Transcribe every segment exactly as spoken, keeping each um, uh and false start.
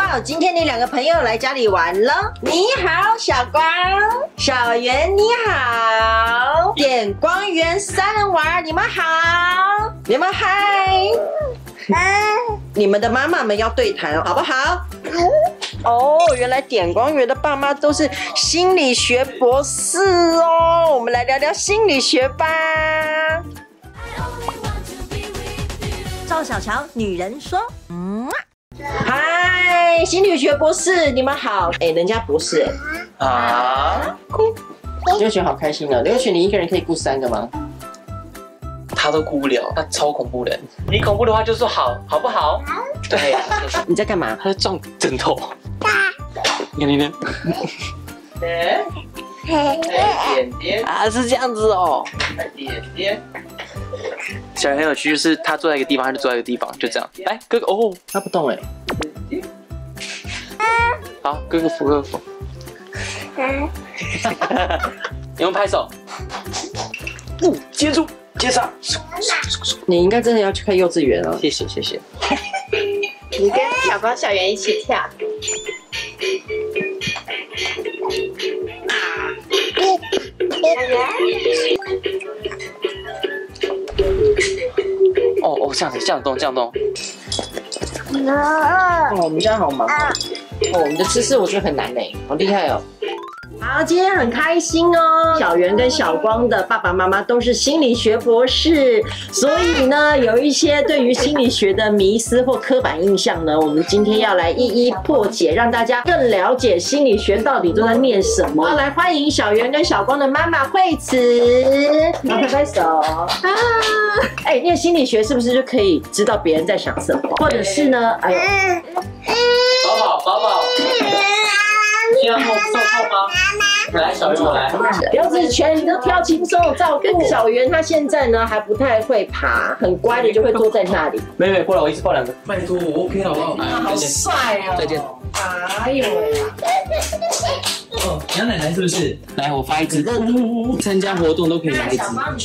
好，今天你两个朋友来家里玩了。你好，小光，小圆你好，点光源三人玩，你们好，你们嗨。你们的妈妈们要对谈，好不好？哦，原来点光源的爸妈都是心理学博士哦。我们来聊聊心理学吧。赵小乔，女人说，嗯，嗨，心理学博士，你们好。哎、欸，人家博士哎、欸。啊，哭。刘雪好开心哦。刘雪，你一个人可以顾三个吗？ 他都顾不了，他超恐怖的。你恐怖的话就说好，好不好？好。对呀、啊。 你在干嘛？ 他在撞枕头。你看你呢？点点点啊，是这样子哦。点点。小孩很有趣，就是他坐在一个地方，他就坐在一个地方，就这样。来，哥哥哦， 他不动哎。 好，哥哥扶哥哥扶。你们拍手。哦，接住。接上， 你应该真的要去看幼稚园了。 谢谢谢谢。 你跟小光、小圆一起跳。 哦哦，这样子，这样动，这样动。 哦，我们家好忙哦。哦，我们的知识我觉得很难嘞，好厉害哦。好，今天很开心哦。小圆跟小光的爸爸妈妈都是心理学博士，所以呢，有一些对于心理学的迷思或刻板印象呢，我们今天要来一一破解，让大家更了解心理学到底都在念什么。来，欢迎小圆跟小光的妈妈惠慈，然后拍拍手啊！哎、欸，念心理学是不是就可以知道别人在想什么，或者是呢？哎呦， 宝宝，宝宝。需要受痛吗？来，小圆我来。 刘子全，你都挑轻松的照顾。小圆他现在呢还不太会爬，很乖的就会坐在那里。 妹妹过来，我一次抱两个。拜托，我 OK 好不好？ 好帅哦！ 再见。 哎呦喂！ 哦，杨奶奶是不是？ 来，我发一支。参加活动都可以拿一支。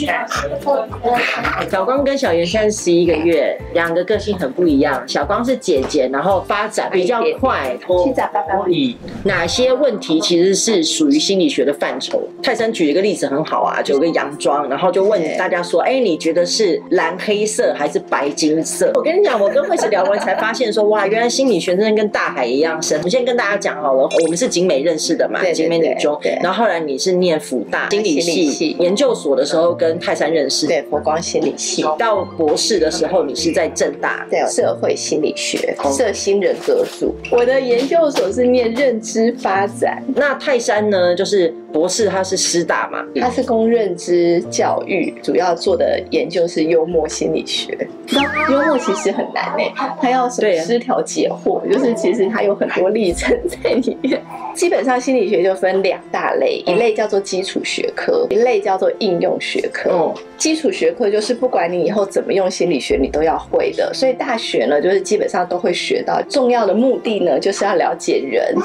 小光跟小圆现在十一个月，两个个性很不一样。小光是姐姐，然后发展比较快。 去找爸爸。 哪些问题其实是属于心理学的范畴？泰山举一个例子很好啊，就有个洋装，然后就问大家说：“哎、欸，你觉得是蓝黑色还是白金色？”我跟你讲，我跟惠慈聊完才发现说，哇，原来心理学真的跟大海一样深。我先跟大家讲好了，我们是景美认识的嘛，景美女中，然后后来你是念辅大心理系研究所的时候跟泰山认识， 对，佛光心理系。 到博士的时候，你是在政大， 对，社会心理学、社心人格组。我的研究所是念认知发展。 那泰山呢，就是博士，他是师大嘛， 他是供认知教育，主要做的研究是幽默心理学。幽默其实很难诶，他要什么失调解惑，就是其实他有很多历程在里面。基本上心理学就分两大类，一类叫做基础学科，一类叫做应用学科。嗯，基础学科就是不管你以后怎么用心理学，你都要会的。所以大学呢，就是基本上都会学到。重要的目的呢，就是要了解人。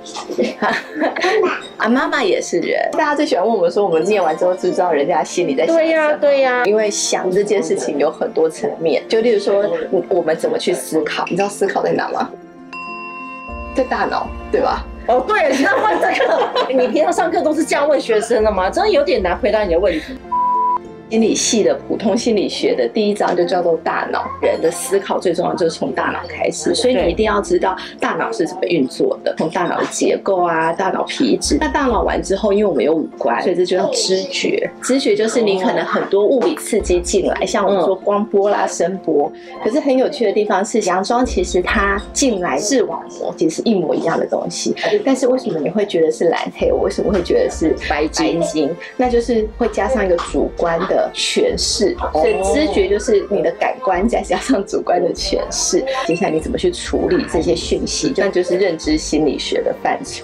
啊，妈妈也是人。大家最喜欢问我们说，我们念完之后知不知道人家心里在想什么？ 对呀、啊，对呀、啊。 因为想这件事情有很多层面，就例如说，我们怎么去思考？你知道思考在哪吗？在大脑，对吧？ 哦，对，你要问这个，你平常上课都是这样问学生的吗？真的有点难回答你的问题。 心理系的普通心理学的第一章就叫做大脑，人的思考最重要就是从大脑开始，所以你一定要知道大脑是怎么运作的，从大脑的结构啊，大脑皮质。那大脑完之后，因为我们有五官，所以这就叫知觉。知觉就是你可能很多物理刺激进来，像我们说光波啦、声波。可是很有趣的地方是，洋装其实它进来视网膜其实是一模一样的东西，但是为什么你会觉得是蓝黑？我为什么会觉得是白金？那就是会加上一个主观的诠释，所以知觉就是你的感官再加上主观的诠释。接下来你怎么去处理这些讯息，那就是认知心理学的范畴。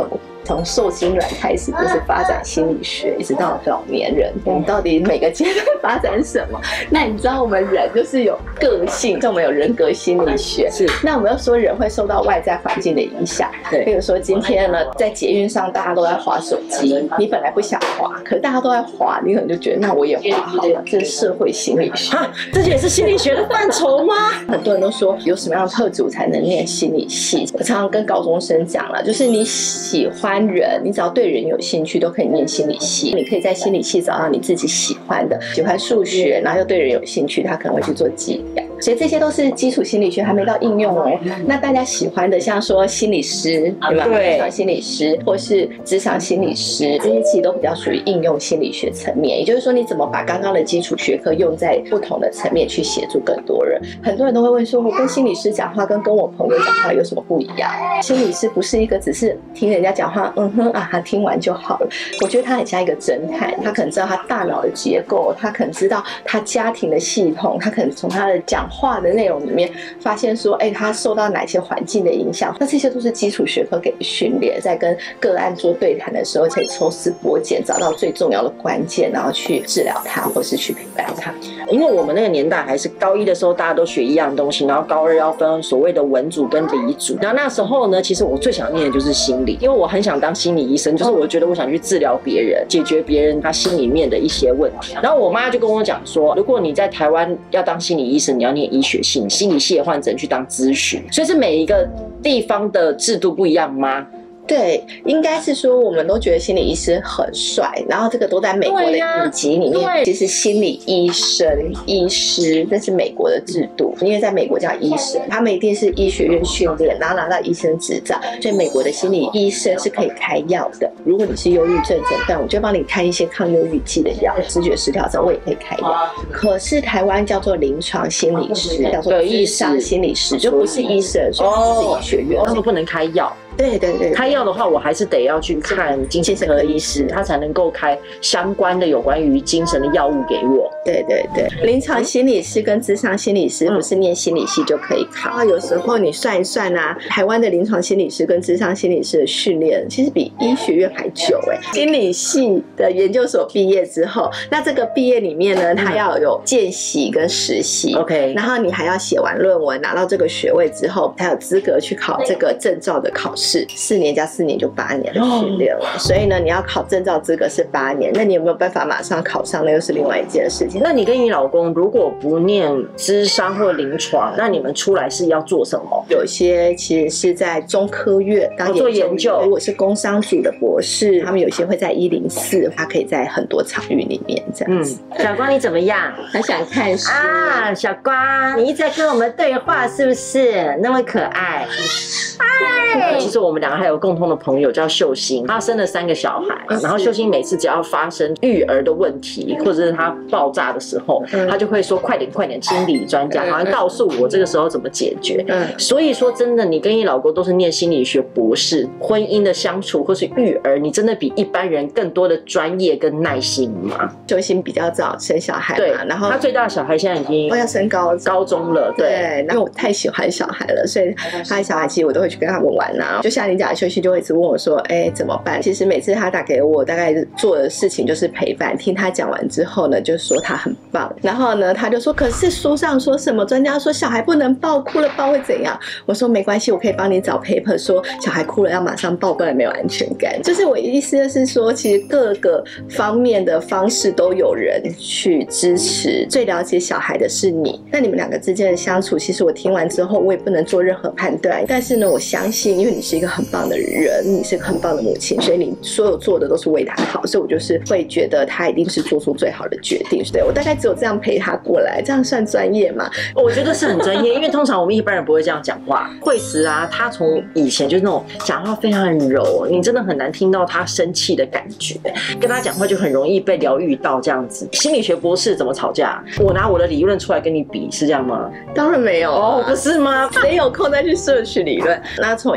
从受精卵开始就是发展心理学，一直到老年人，我们到底每个阶段发展什么？那你知道我们人就是有个性，就我们有人格心理学。是，那我们又说人会受到外在环境的影响，对，比如说今天呢，在捷运上大家都在滑手机，你本来不想滑，可是大家都在滑，你可能就觉得那我也滑好了，这是社会心理学。 啊，这也是心理学的范畴吗？ 很多人都说有什么样的特质才能念心理系？我常常跟高中生讲了，就是你喜欢人，你只要对人有兴趣，都可以念心理系。你可以在心理系找到你自己喜欢的，喜欢数学，然后又对人有兴趣，他可能会去做计量。所以这些都是基础心理学，还没到应用哦。那大家喜欢的，像说心理师，对吧？对，心理师或是职场心理师，这些其实都比较属于应用心理学层面。也就是说，你怎么把刚刚的基础学科用在不同的层面去协助更多人？很多人都会问说，我跟心理师讲话跟跟我朋友讲话有什么不一样？心理师不是一个只是听人家讲话，嗯哼啊，他听完就好了。我觉得他很像一个侦探，他可能知道他大脑的结构，他可能知道他家庭的系统，他可能从他的讲话的内容里面发现说，哎，他受到哪些环境的影响？那这些都是基础学科给训练，在跟个案做对谈的时候，可以抽丝剥茧，找到最重要的关键，然后去治疗他，或是去陪伴他。 因为我们那个年代还是高一的时候，大家都学一样东西，然后高二要分所谓的文组跟理组。然后那时候呢，其实我最想念的就是心理，因为我很想当心理医生，就是我觉得我想去治疗别人，解决别人他心里面的一些问题。然后我妈就跟我讲说，如果你在台湾要当心理医生，你要念医学系，心理系的患者去当咨询。所以是每一个地方的制度不一样吗？ 对，应该是说我们都觉得心理医师很帅，然后这个都在美国的影集里面。其实心理医生、医师，这是美国的制度，因为在美国叫医生，他们一定是医学院训练，然后拿到医生执照，所以美国的心理医生是可以开药的。如果你是忧郁症诊断，我就帮你开一些抗忧郁剂的药；思觉失调症我也可以开药。可是台湾叫做临床心理师，叫做咨商心理师，就不是医生，所以不是医学院， 他们不能开药。 对对 对, 对， 开药的话，我还是得要去看精神科医师，他才能够开相关的有关于精神的药物给我。 对对对，临床心理师跟咨商心理师不是念心理系就可以考。嗯、有时候你算一算啊，台湾的临床心理师跟咨商心理师的训练，其实比医学院还久哎、欸。心理系的研究所毕业之后，那这个毕业里面呢，他要有见习跟实习 ，OK， 然后你还要写完论文，拿到这个学位之后，才有资格去考这个证照的考试。四年加四年就八年的训练了，所以呢，你要考证照资格是八年，那你有没有办法马上考上？那又是另外一件事情。 那你跟你老公如果不念諮商或临床，那你们出来是要做什么？ 有些其实是在中科院当研究、哦、做研究，如果是工商组的博士，他们有些会在一零四，他可以在很多场域里面这样子。 嗯、小光你怎么样？ 很想看书啊，小光，你一直在跟我们对话，是不是？那么可爱。哎，其实我们两个还有共同的朋友叫秀欣，她生了三个小孩，然后秀欣每次只要发生育儿的问题，或者是她爆炸的时候，她就会说快点快点，心理专家好像告诉我这个时候怎么解决。所以说真的，你跟你老公都是念心理学博士，婚姻的相处或是育儿，你真的比一般人更多的专业跟耐心吗？ 秀欣比较早生小孩嘛， 对， 然后她最大的小孩现在已经要升高高中了，对， 对，因为我太喜欢小孩了，所以他的小孩其实我都会去跟他们玩啊。就像你讲的，秀欣就会一直问我说：“哎，怎么办？”其实每次他打给我，大概做的事情就是陪伴。听他讲完之后呢，就说他很棒。然后呢，他就说：“可是书上说什么？专家说小孩不能抱，哭了抱会怎样？”我说：“没关系，我可以帮你找 paper 说小孩哭了要马上抱，不然没有安全感。”就是我意思就是说，其实各个方面的方式都有人去支持。最了解小孩的是你，那你们两个之间的相处，其实我听完之后，我也不能做任何判断。但是呢，我相信，因为你是一个很棒的人，你是一个很棒的母亲，所以你所有做的都是为他好，所以我就是会觉得他一定是做出最好的决定。对，我大概只有这样陪他过来，这样算专业吗？ 我觉得是很专业，因为通常我们一般人不会这样讲话。惠慈啊，他从以前就是那种讲话非常很柔，你真的很难听到他生气的感觉，跟他讲话就很容易被疗愈到这样子。心理学博士怎么吵架？我拿我的理论出来跟你比，是这样吗？ 当然没有哦，不是吗？ 谁有空再去摄取理论？那从一开始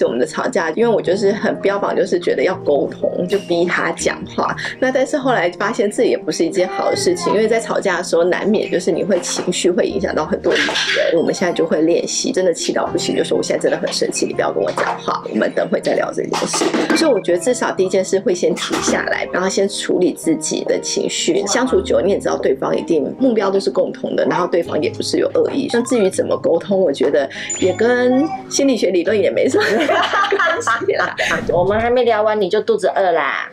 始我们的吵架，因为我就是很标榜就是觉得要沟通，就逼他讲话。那但是后来发现这也不是一件好的事情，因为在吵架的时候难免就是你会情绪会影响到很多人。我们现在就会练习，真的气到不行就说我现在真的很生气，你不要跟我讲话，我们等会再聊这件事。所以我觉得至少第一件事会先停下来，然后先处理自己的情绪。相处久你也知道对方一定目标都是共同的，然后对方也不是有恶意。那至于怎么沟通，我觉得也跟心理学理论也没什么关系啦。 我们还没聊完你就肚子饿啦。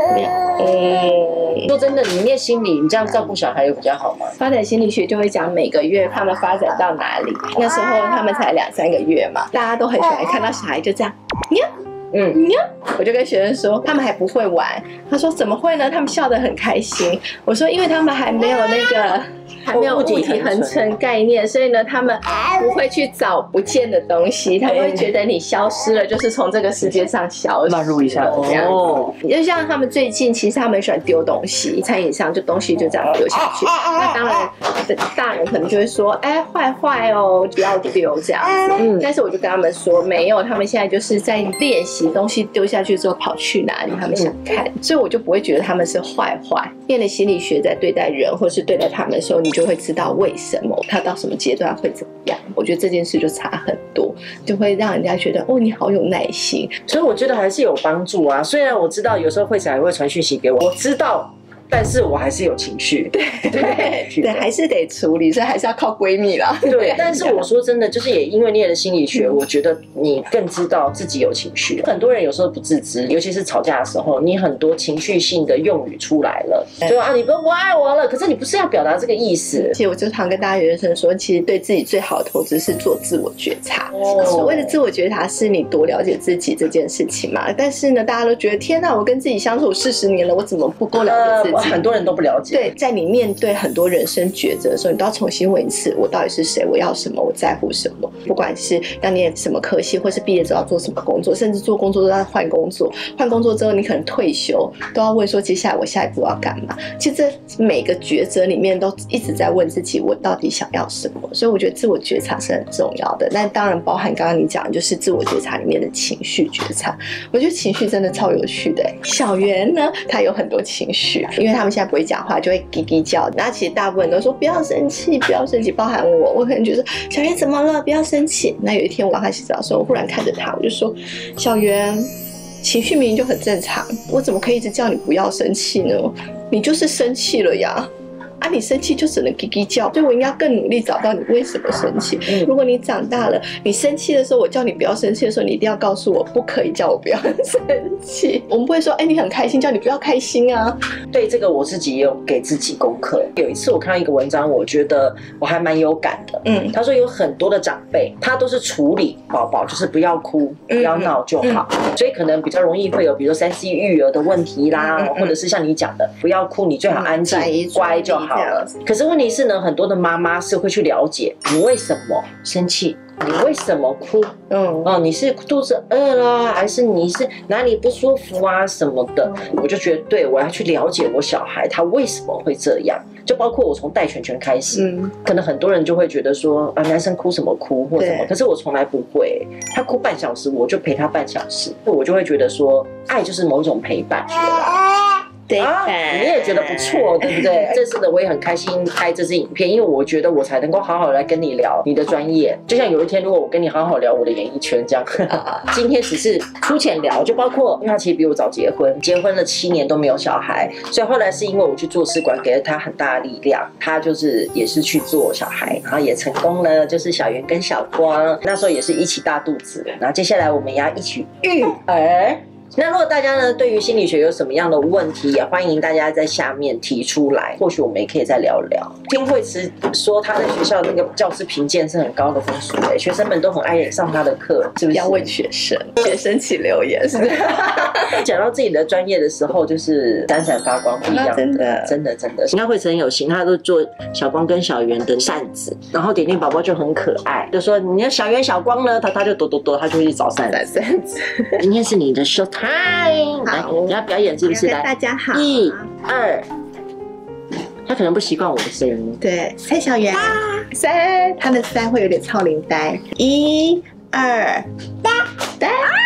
嗯，说真的，你念心理，你这样照顾小孩有比较好吗？ 发展心理学就会讲每个月他们发展到哪里。那时候他们才两三个月嘛，大家都很喜欢看到小孩就这样，呀，嗯呀，我就跟学生说，他们还不会玩。他说怎么会呢？他们笑得很开心。我说因为他们还没有那个。还没有物体恒存概念，所以呢，他们不会去找不见的东西，他们会觉得你消失了，就是从这个世界上消失。 纳入一下这样子，就像他们最近，其实他们喜欢丢东西，餐饮上就东西就这样丢下去。那当然，大人可能就会说，哎，坏坏哦，不要丢这样子。嗯，但是我就跟他们说，没有，他们现在就是在练习东西丢下去之后跑去哪里，他们想看，所以我就不会觉得他们是坏坏。念了心理学，在对待人或是对待他们的时候，你就会知道为什么他到什么阶段会怎么样。我觉得这件事就差很多，就会让人家觉得哦，你好有耐心。 所以我觉得还是有帮助啊。虽然我知道有时候慧才也会传讯息给我，我知道。但是我还是有情绪， 对对对，还是得处理，所以还是要靠闺蜜啦。 对，但是我说真的，就是也因为念了心理学，我觉得你更知道自己有情绪。很多人有时候不自知，尤其是吵架的时候，你很多情绪性的用语出来了，就啊你不不爱我了，可是你不是要表达这个意思。 其实我就常跟大家学生说，其实对自己最好的投资是做自我觉察。哦、所谓的自我觉察是你多了解自己这件事情嘛。但是呢，大家都觉得天哪，我跟自己相处四十年了，我怎么不够了解自己？呃很多人都不了解。 对，在你面对很多人生抉择的时候，你都要重新问一次：我到底是谁？我要什么？我在乎什么？不管是要念什么科系，或是毕业之后要做什么工作，甚至做工作都要换工作。换工作之后，你可能退休，都要问说接下来我下一步要干嘛？其实这每个抉择里面都一直在问自己：我到底想要什么？所以我觉得自我觉察是很重要的。但当然包含刚刚你讲的就是自我觉察里面的情绪觉察。我觉得情绪真的超有趣的。小圆呢，他有很多情绪，因为他们现在不会讲话，就会叽叽叫。那其实大部分都说不要生气，不要生气，包含我，我可能觉得小圆怎么了？不要生气。那有一天我帮他洗澡的时候，我忽然看着他，我就说：小圆，情绪明明就很正常，我怎么可以一直叫你不要生气呢？你就是生气了呀。啊，你生气就只能叽叽叫，所以我应该更努力找到你为什么生气。如果你长大了，你生气的时候，我叫你不要生气的时候，你一定要告诉我，不可以叫我不要生气。我们不会说，哎、欸，你很开心，叫你不要开心啊。 对这个我自己也有给自己功课。有一次我看到一个文章，我觉得我还蛮有感的。嗯，他说有很多的长辈，他都是处理宝宝，就是不要哭，不要闹就好，嗯、所以可能比较容易会有，比如说三 C 育儿的问题啦，嗯嗯、或者是像你讲的，不要哭，你最好安静、嗯、乖就好。可是问题是呢，很多的妈妈是会去了解你为什么生气，你为什么哭？嗯哦，你是肚子饿了，还是你是哪里不舒服啊什么的？我就觉得，对，我要去了解我小孩他为什么会这样。就包括我从带拳拳开始，嗯，可能很多人就会觉得说啊，男生哭什么哭或什么，可是我从来不会。他哭半小时，我就陪他半小时，我就会觉得说，爱就是某种陪伴。啊，你也觉得不错，对不对？这次的我也很开心拍这支影片，因为我觉得我才能够好好来跟你聊你的专业。就像有一天，如果我跟你好好聊我的演艺圈这样，今天只是粗浅聊，就包括因为他其实比我早结婚，结婚了七年都没有小孩，所以后来是因为我去做试管，给了他很大的力量，他就是也是去做小孩，然后也成功了，就是小圆跟小光，那时候也是一起大肚子，然后接下来我们也要一起育儿。那如果大家呢对于心理学有什么样的问题，也欢迎大家在下面提出来，或许我们也可以再聊聊。听慧慈说他在学校那个教师评鉴是很高的分数的，学生们都很爱上他的课，是不是？ 要问学生，学生请留言。是讲到自己的专业的时候，就是闪闪发光，不一样的，真的真的真的。你看慧慈很有心，他都做小光跟小圆的扇子，然后点点宝宝就很可爱，就说你要小圆小光呢，他他就躲躲躲，他就会去找扇子。今天是你的 show time。嗨，来，你要表演是不是？来， 大家好， 一、二，他可能不习惯我的声音。 对，蔡小圆，三，他的三会有点超龄呆，一、二，三，三。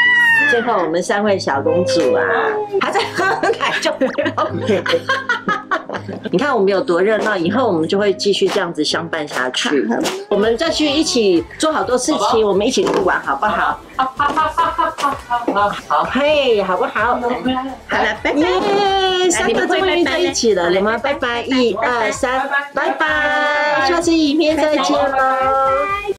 最后我们三位小公主啊，还在喝奶就没有。你看我们有多热闹，以后我们就会继续这样子相伴下去。我们再去一起做好多事情，我们一起去玩，好不好？好，好，好，好，好，好，好，嘿，好不好？好了，拜拜。耶，三个终于在一起了，有吗？拜拜，一二三，拜拜，下次影片再见喽。